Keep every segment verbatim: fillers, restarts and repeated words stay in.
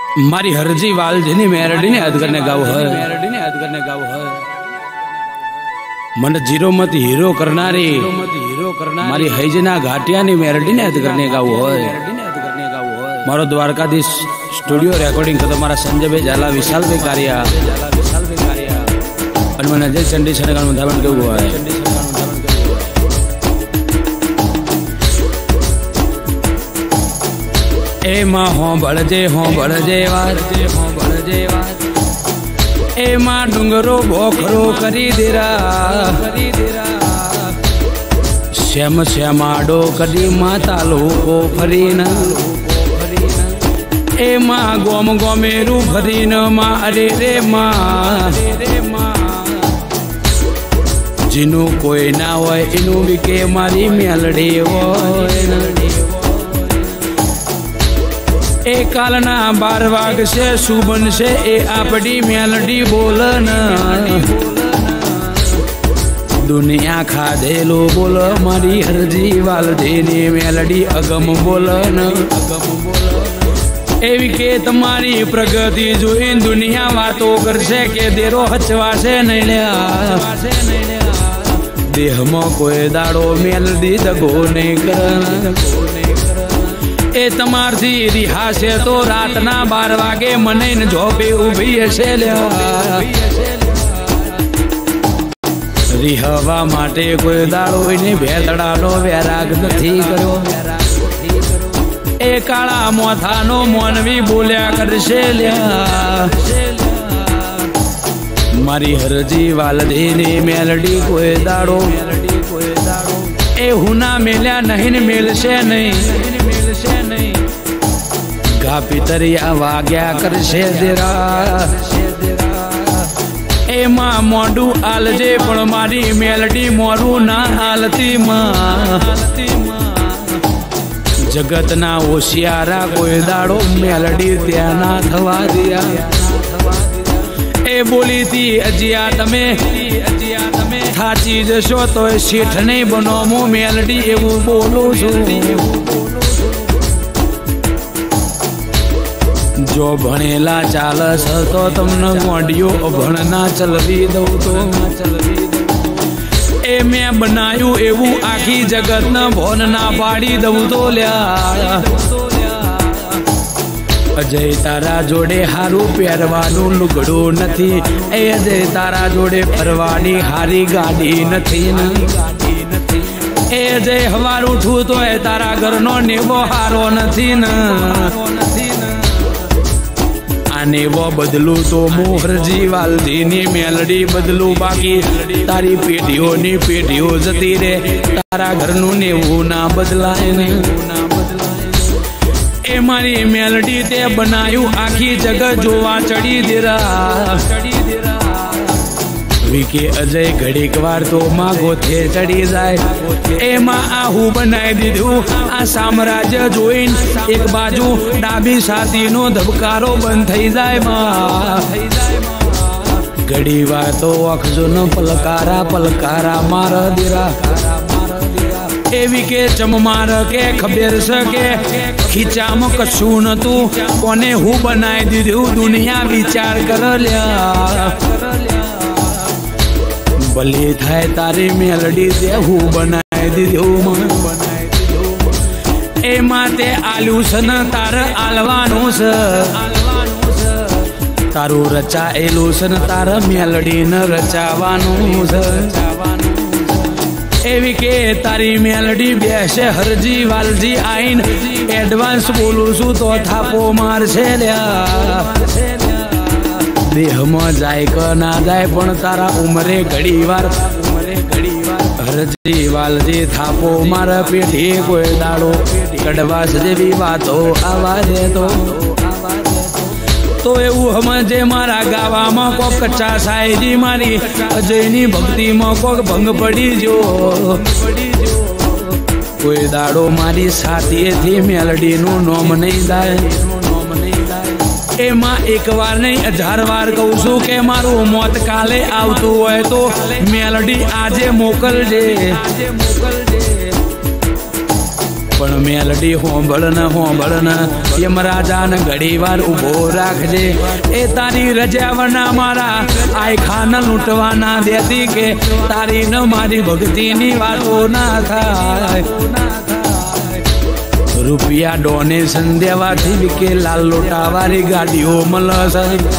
मारी हरजी वालजीनी मेरडी ने याद करने गाव है मेरडी ने याद करने गाव है मन जीरो मत हीरो करनारी हीरो करना मारी हैजना घाटिया नी मेरडी ने याद करने गाव है मारो द्वारकाधीश स्टूडियो रेकॉर्डिंग तो मारा संजय भाई झाला विशाल भाई कार्या विशाल भाई कार्या और मन अजय चंडी सड़का में धावन केवुं है ए मां हो बळजे हो बळजे वार हो बळजे वार ए मां डुंगरो बोखरो करी देरा करी देरा श्याम श्यामाडो कदी माता लोको फरीना ए मां गोम गोमेरू फरीन मां अरे रे मां रे मां जिनु कोई ना होय इनु विके मारी मेलडी होय ए कालना बार वाग से सुबन से ए आपड़ी मेलडी बोलन दुनिया खा देलो बोल मारी हरजी वालजीनी मेलडी अगम बोलन अगम बोलन एवी के तुम्हारी प्रगति जोई दुनिया वातो करसे के देरो हचवासे नहीं लिया देह में कोई दाड़ो मेलडी दगो नहीं करना ए तमार थी रिहा से तो रात ना बार वागे मने न झोपे उभी हसे रिहवा माटे कोई दाड़ो इने भेतड़ानो वैराग नहीं करो ए काला मोथानो मोनवी बोल्या करशे लिया मारी हरजी वालजीनी मेलडी कोई दाड़ो ए हुना मेल्या नहीं मिलशे नहीं गा पितरिया वाग्या करशे देरा ए मां मोडू आलजे पण मारी मेलडी मोरू ना आलती मां जगत ना होशियारा कोई दाड़ो मेलडी त्या ना थवा दिया ए बोली थी अजिया तमे अजिया तमे थाची जशो तो सेठ नहीं बनो मु मेलडी एवं बोलो छू जो भणेला चालस तो तमने गोंडियो भणना चलवी दो तो चलवी ए मैं बनायू एवं आखी जगत न भोन ना पाड़ी दऊ तो लिया अजय तारा जोड़े हारू पेरवानू लुगड़ो नथी ए अजय तारा जोड़े फरवानी हारी गाड़ी नथी न ए अजय हवार उठू तो ए तारा घर नो नेवो हारो नथी न आने वो बदलू तो मोहरजी वालजीनी मेलडी बदलू बाकी तारी पेटियों नी पेटियों जती रे तारा घर नु नेवू ना बदलाए न ए मारी मेलडी ते बनायू आखी जगह जोवा चढ़ी देरा विके अजय घड़ीक वार तो मां गोथे चढ़ी जाए ए मां आहू बनाई दीधु आ साम्राज्य जोईन एक बाजू डाबी साथी नो धबकारो बंद थई जाए मां घड़ी वार तो अखजो न पलकारा पलकारा मार देरा एवी के चममार के खबर सके खींचा में कछु न तू कोने हु बनाई दीधु दुनिया विचार कर लिया भले थाय तारी मेलडी देहू बनाए दीधो ए माते आलू सन तार आलवानो स तारू रचा एलू सन तार मेलडी न रचावानो स एवी के तारी मेलडी बेसे हरजी वालजी आइन एडवांस बोलू सु तो थापो मार से लिया देह में जाए क ना जाए पण तारा उमरे घड़ी वार उमरे घड़ी वार हरजी वालजी थापो मार पेटी कोई दाड़ो कड़वास जेवी बातो आवाजे तो तो एवं हम जे मारा गावा में को कच्चा सायरी मारी अजयनी भक्ति में को भंग पड़ी जो कोई दाड़ो मारी साथी थी मेलडी नु नोम नहीं जाए ए मां एक बार नहीं हजार बार कहूं छू के मारू मौत काले आवतु होय तो मेलडी आजे मोकल जे पण मेलडी होंबळ न होंबळ न यमराजा न घड़ी वार उभो राखजे। ए तारी रजावना मारा आय खान लूटवा ना देती के तारी न मारी भक्ति नी वातो ना थाय। रुपया डोनेशन देवा थी के लाल लोटा वाली गाड़ीओ मलस।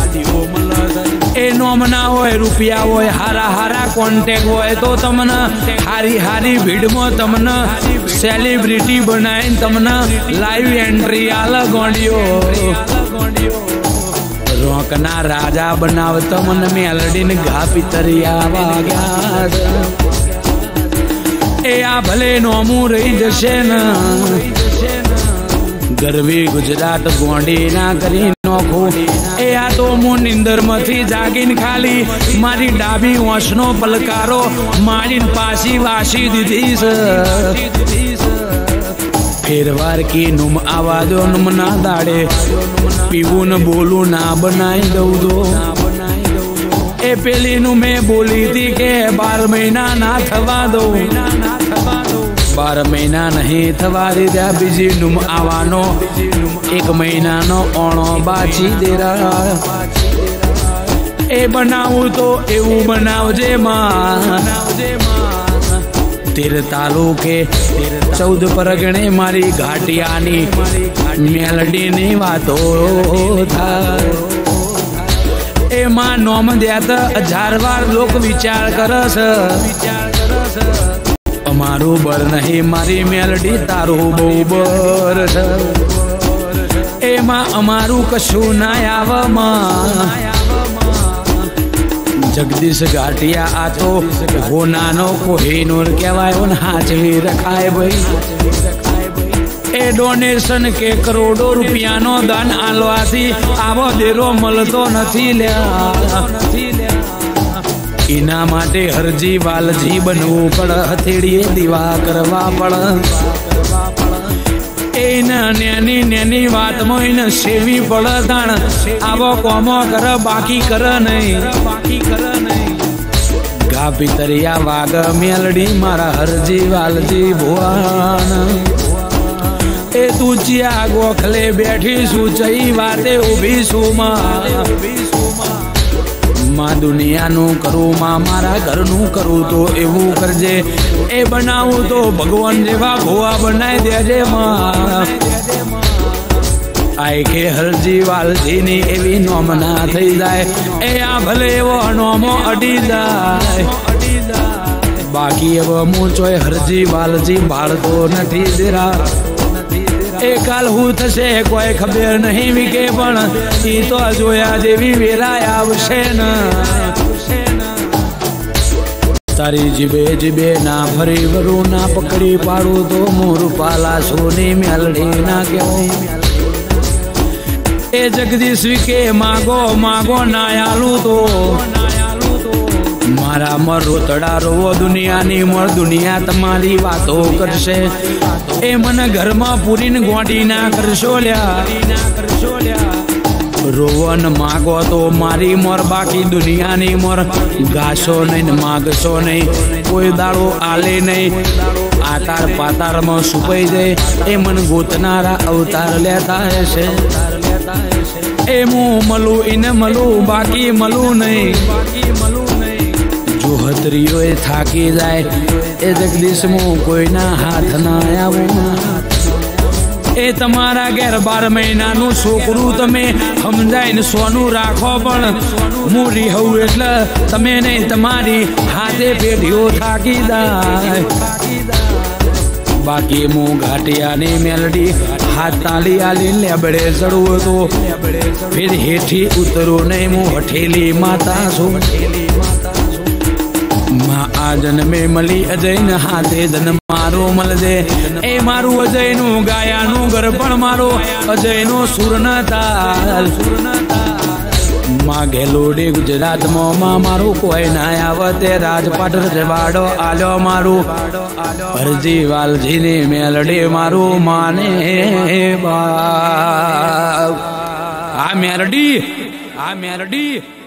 ए नोमना होय रुपया होय हारा हारा कॉन्टेक्ट होय तो तमने हारी हारी भीड़ में तमने सेलिब्रिटी बनाए तमने लाइव एंट्री आला गोंडियो। रोकना राजा बनाव तमन मेलडी ने घा पितरिया वाग्या। ए आ भले नोमू रही जशे न गरवी गुजरात गोंडी ना करी नोखो। ए आ तो मु निंदर मथी जागीन खाली मारी डाबी वंशनो पलकारो मारी पासी वासी दीधी फेरवार की नुम आवाजो नुम ना दाड़े पीवू न बोलू ना बनाई दऊ दो। ए पेली नु मैं बोली थी के बार महीना ना थवा दो बार महीना नहीं थवारी द्या बीजी नुम आवानो एक महीना नो ओणो बाची दे रहा। ए बनाऊ तो एवं बनावजे मां तेरे तालुके चौद परगणे मारी घाटियानी मेलडी नी वातो था। ए मां नोम द्या त हजार बार लोग विचार करस अमारू बर नहीं मारी मेलडी तारू बहू बर। ए मां अमारू कशु ना आव मां जगदीश घाटिया आ तो वो नानो कोहिनूर कहवाय उन हाचवी रखाए भाई। ए डोनेशन के करोड़ों रुपया नो दान आलवाથી आवो देरो મળતો નથી લ્યા। इना माटे हरजी वालजी बनवू पड़ हथेड़िए दीवा करवा पड़। एना नैनी नैनी बात में सेवी पड़ ताण आवो कोमो कर बाकी कर नहीं बाकी कर नहीं। गा पितरिया वाग मेलडी मारा हरजी वालजी भुवन। ए तू चिया गोखले बैठी सूचई वाते उभी सुमा मां दुनिया नु करू मां मारा घर नु करू तो एवं करजे। ए बनाऊ तो भगवान जेवा भोआ बनाए देजे मां। आय के हरजी वालजी नी एवी नोमना थई जाए। ए आ भले एवो नोमो अडी जाए बाकी एवो मूचोय हरजी वालजी भाड़तो नथी देरा। ए काल हूँ थशे कोई खबर नहीं विके पण ई तो जोया जेवी वेला आवशे न। तारी जीबे जीबे ना फरी वरू ना पकड़ी पाड़ू तो मोर पाला सोनी मेलडी ना केवो। ए जगदीश विके मागो मागो ना आलू तो मारा मर रोतड़ा रोवो दुनिया नी मर दुनिया तमारी वातो करशे। ए मन घर में पूरी गोडी ना करशो ल्या रोवन मागो तो मारी मोर बाकी दुनिया नी मोर गाशो नहीं मागशो नहीं कोई दाड़ो आले नहीं आतार पातार में सुपाई दे। ए मन गोतनारा अवतार लेता है से। ए मु मलू इन मलू बाकी मलू नहीं बाकी मलू नहीं जो हतरियो थाकी जाए। ए जगदीश मु कोई ना हाथ ना आवो। ए तमारा घेर बार महीना नु छोकरू तमे समजाईने सोनू राखो पण मूरी हूँ एटले तमे नहीं तमारी हाथे पेढ़ीओ थाकी जाए। बाकी मु घाटिया नी मेलडी हाथ ताली आली लेबड़े चढ़ू तो फिर हेठी उतरो नहीं मु हठेली माता सो। मां आजन में मली अजय न हाथे धन मारो मल दे। ए मारू अजय नु गाया नु गरपण मारो अजय नु सुर न ताल। मां गेलोडी गुजरात मो मां मारू कोई ना आवते राजपाट रजवाड़ो आलो मारू हरजी वालजी ने मेलडी मारू माने बाप। आ मेलडी आ मेलडी